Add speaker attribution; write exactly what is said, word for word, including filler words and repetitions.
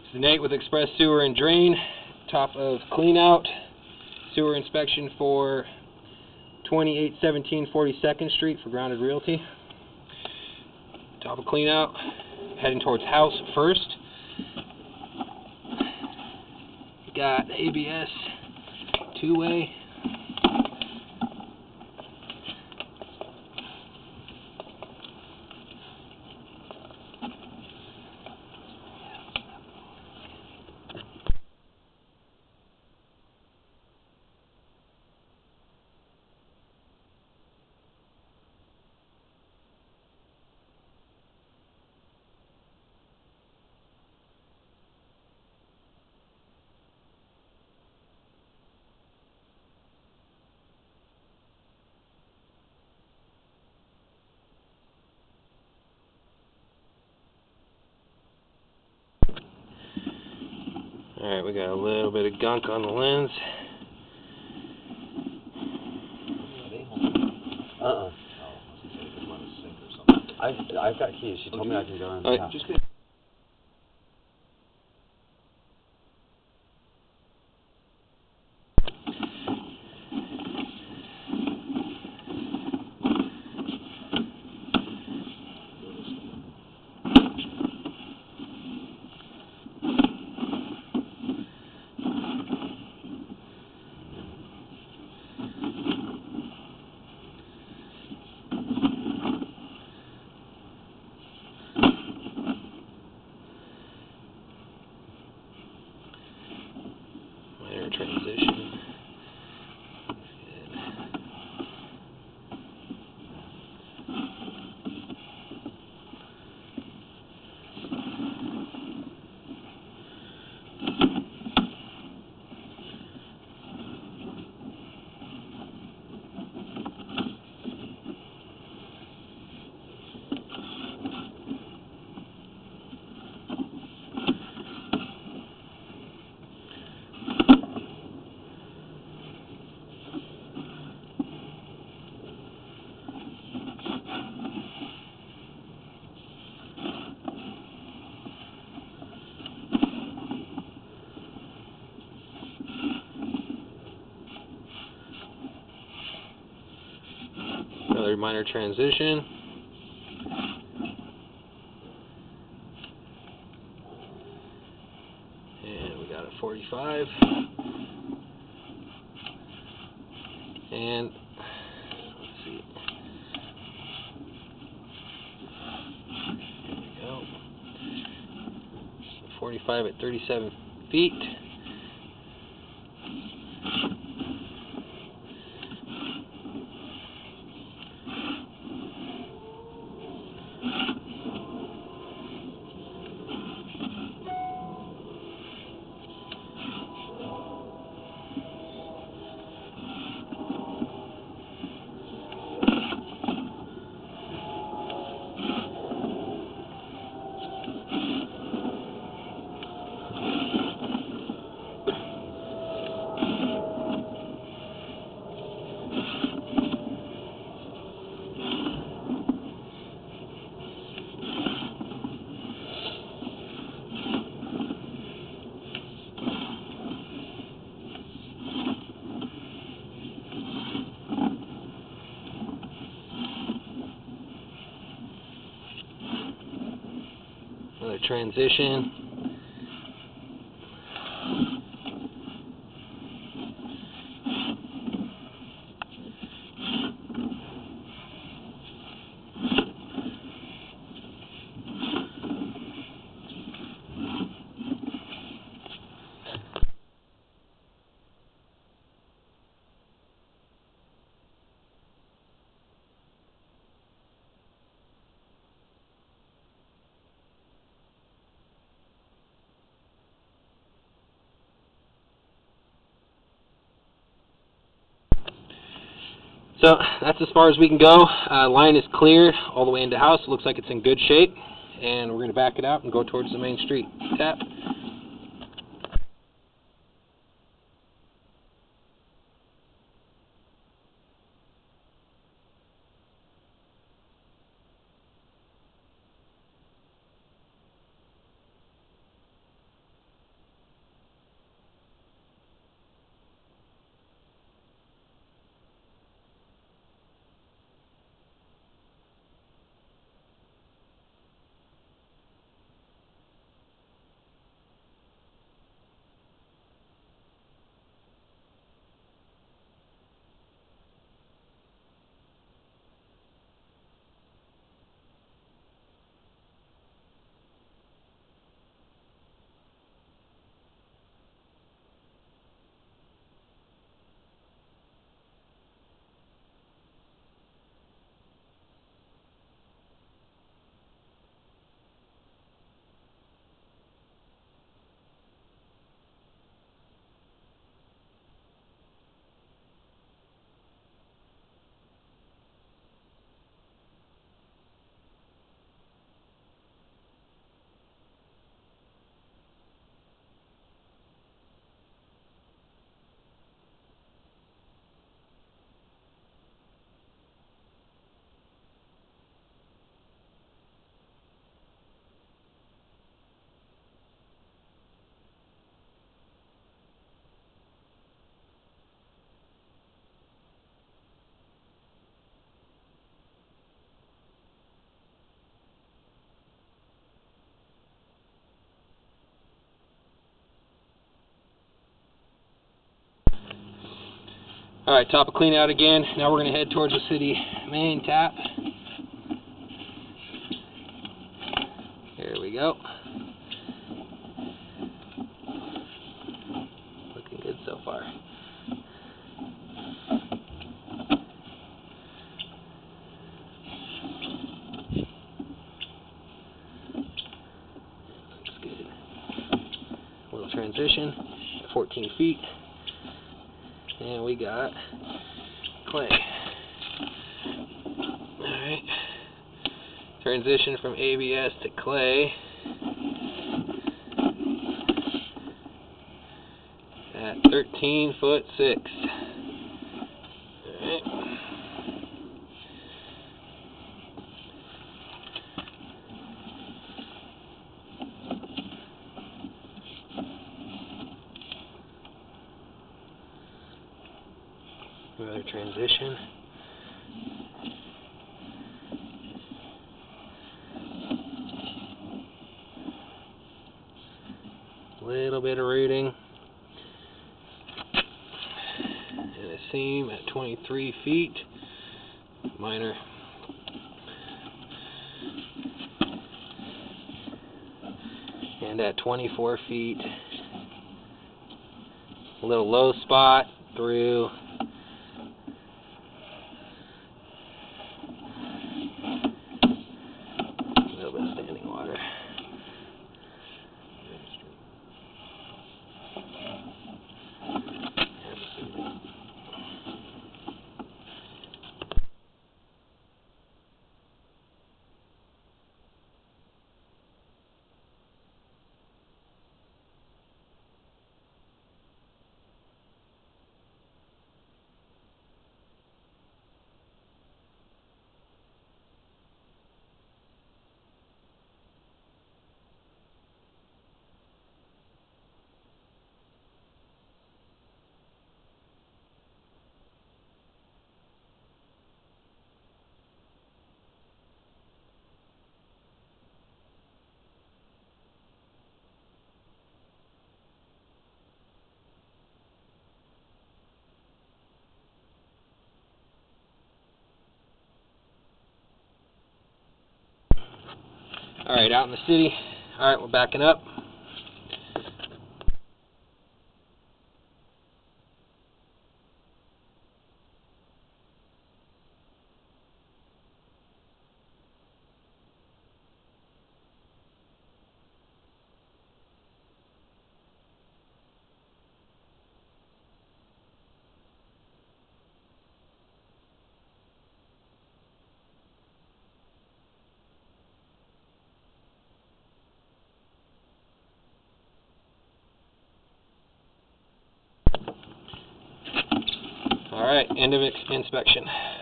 Speaker 1: This is Nate with Express Sewer and Drain, top of cleanout, sewer inspection for twenty-eight seventeen forty-second Street for Grounded Realty. Top of cleanout, heading towards house first. Got A B S two-way. Alright, we got a little bit of gunk on the lens.
Speaker 2: Uh-uh. I've, I've got keys. She told okay. me I can go in.
Speaker 1: All right,
Speaker 2: yeah.
Speaker 1: just minor transition. Another minor transition. And we got a forty-five. And let's see. Here we go. forty-five at thirty-seven feet. Another transition. So that's as far as we can go. Uh, line is clear all the way into house. It looks like it's in good shape. And we're going to back it out and go towards the main street. Tap. Alright, top of clean out again. Now we're going to head towards the city main tap. Here we go. Looking good so far. Looks good. A little transition at fourteen feet. And we got clay. Alright. Transition from A B S to clay at thirteen foot six. Alright. Another transition. Little bit of rooting. And a seam at twenty-three feet. Minor. And at twenty-four feet. A little low spot through. Alright, out in the city. Alright, we're backing up. Alright, end of inspection.